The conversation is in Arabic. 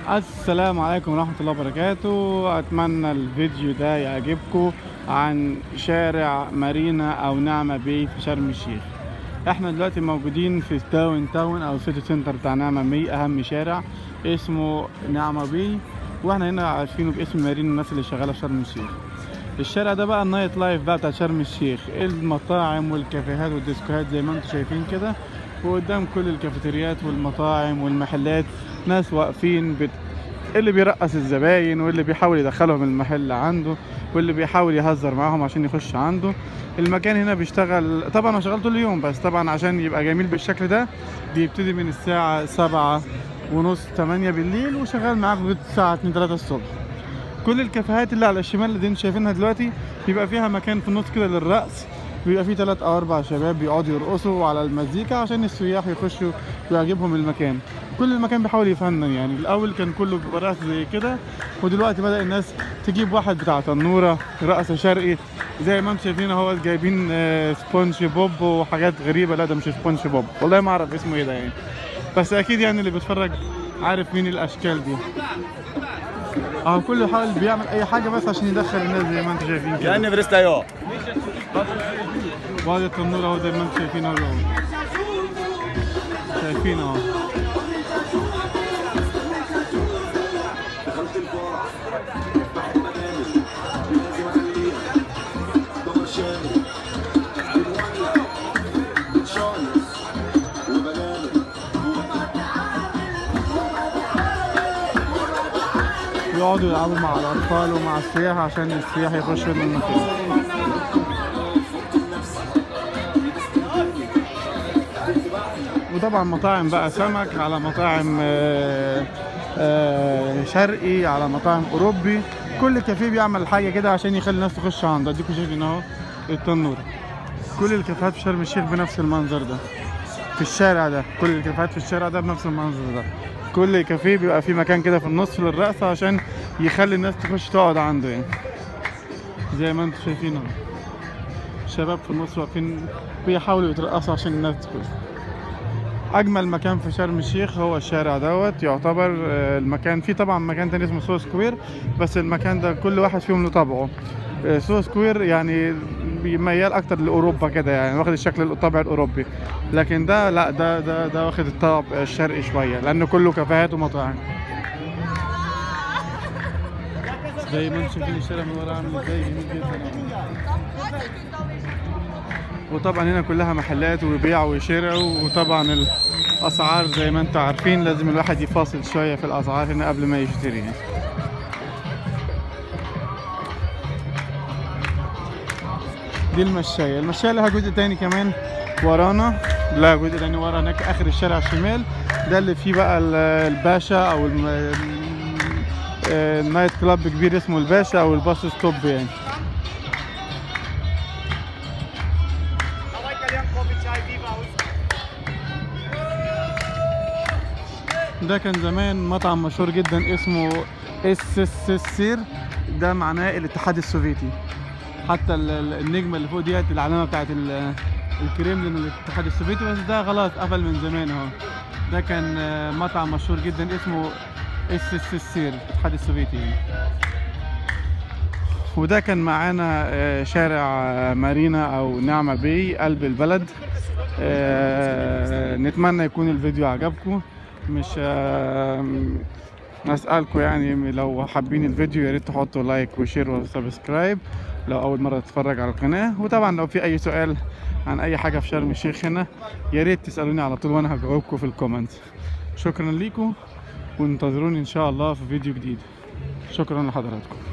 السلام عليكم ورحمة الله وبركاته. أتمنى الفيديو ده يعجبكم عن شارع مارينا أو نعمة باي في شرم الشيخ. احنا دلوقتي موجودين في داون تاون أو سيتي سنتر بتاع نعمة باي، أهم شارع اسمه نعمة باي، واحنا هنا عارفينه باسم مارينا الناس اللي شغالة في شرم الشيخ. الشارع ده بقى النايت لايف بقى بتاع شرم الشيخ، المطاعم والكافيهات والديسكوهات زي ما انتم شايفين كده، وقدام كل الكافيتريات والمطاعم والمحلات ناس واقفين اللي بيرقص الزباين واللي بيحاول يدخلهم المحل عنده واللي بيحاول يهزر معاهم عشان يخش عنده. المكان هنا بيشتغل طبعا، هو شغال طول اليوم، بس طبعا عشان يبقى جميل بالشكل ده بيبتدي من الساعة 7:30 8 بالليل وشغال معاك لغاية الساعة 2 3 الصبح. كل الكافيهات اللي على الشمال اللي انتوا شايفينها دلوقتي بيبقى فيها مكان في النص كده للرقص، بيبقى فيه 3 أو 4 شباب بيقعدوا يرقصوا على المزيكا عشان السياح يخشوا ويعجبهم المكان. كل المكان بيحاول يفنن، يعني الاول كان كله بيبقى رقص زي كده، ودلوقتي بدأ الناس تجيب واحد بتاع تنورة رقص شرقي زي ما انتم شايفين اهو، جايبين سبونج بوب وحاجات غريبة. لا ده مش سبونج بوب، والله ما اعرف اسمه ايه ده يعني، بس اكيد يعني اللي بيتفرج عارف مين الاشكال دي. اهو كله يحاول بيعمل اي حاجه بس عشان يدخل الناس زي ما انتم شايفين كده. يعني فريستا ايوه وادي التنور اهو زي ما انتم شايفين اهو، شايفين اهو. يقعدوا يلعبوا مع الأطفال ومع السياح عشان السياح يخشوا المكان. وطبعا مطاعم بقى سمك، على مطاعم شرقي، على مطاعم أوروبي. كل كافيه بيعمل حاجة كده عشان يخلي الناس تخش عنده. اديكوا شايفين اهو التنور. كل الكافيهات في شرم الشيخ بنفس المنظر ده، في الشارع ده، كل الكافيهات في الشارع ده بنفس المنظر ده. كل كافيه بيبقى فيه مكان كده في النص للرقصة عشان يخلي الناس تخش تقعد عنده، يعني زي ما انتم شايفين اهو. الشباب في النص واقفين بيحاولوا يترقصوا عشان الناس تخش. اجمل مكان في شرم الشيخ هو الشارع دوت يعتبر. المكان فيه طبعا مكان تاني اسمه سو سكوير، بس المكان ده كل واحد فيهم له طبعه. سو سكوير يعني ميال اكتر لاوروبا كده، يعني واخد الشكل الطابع الاوروبي، لكن ده لا، ده واخد الطابع الشرقي شويه لانه كله كافيهات ومطاعم. زي ما انتم شايفين الشارع من ورا عامل ازاي، جميل جدا. وطبعا هنا كلها محلات وبيع وشراء، وطبعا الاسعار زي ما انتم عارفين لازم الواحد يفاصل شويه في الاسعار هنا قبل ما يشتري. دي المشاية لها جزء تاني كمان ورانا، لا جزء تاني ورا هناك اخر الشارع الشمال ده اللي فيه بقى الباشا او النايت كلاب كبير اسمه الباشا او الباص ستوب يعني. ده كان زمان مطعم مشهور جدا اسمه السير، ده معناه الاتحاد السوفيتي. حتى النجمه اللي فوق ديت العلامه بتاعت الكريملين الاتحاد السوفيتي، بس ده خلاص قفل من زمان اهو. ده كان مطعم مشهور جدا اسمه السير الاتحاد السوفيتي يعني. وده كان معانا شارع مارينا او نعمة باي قلب البلد. نتمنى يكون الفيديو عجبكم. مش اسالكم يعني لو حابين الفيديو يا ريت تحطوا لايك وشير وسبسكرايب لو اول مره تتفرج على القناه. وطبعا لو في اي سؤال عن اي حاجه في شرم الشيخ هنا يا ريت تسالوني على طول وانا هجاوبكم في الكومنت. شكرا ليكم وانتظروني ان شاء الله في فيديو جديد. شكرا لحضراتكم.